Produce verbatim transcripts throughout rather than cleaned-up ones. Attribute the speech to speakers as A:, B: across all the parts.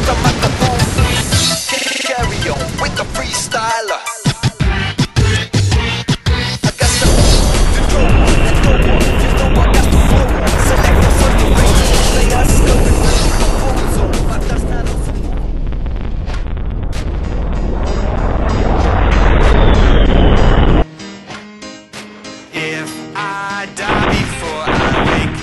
A: the microphone, please. Carry on with the freestyler. I got the to throw on, let's go on. You know I got the flow on. Select the first race, play us going with the proposal. But that's not a if I die before I wake,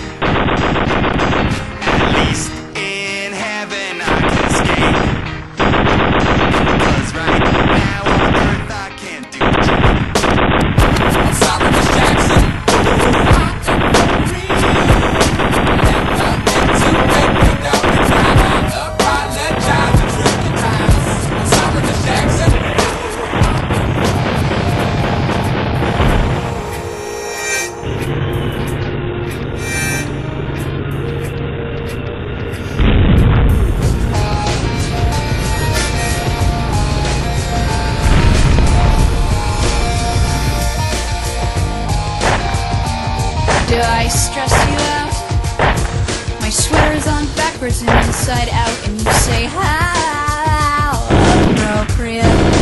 A: at least in heaven I can escape. 'Cause right now on earth I can't do jack. I'm sorry, Miss Jackson. I am for real. Never meant to break you down the time. I apologize a trillion times. I'm sorry, Miss Jackson.
B: Do I stress you out? My sweater's on backwards and inside out, and you say how appropriate.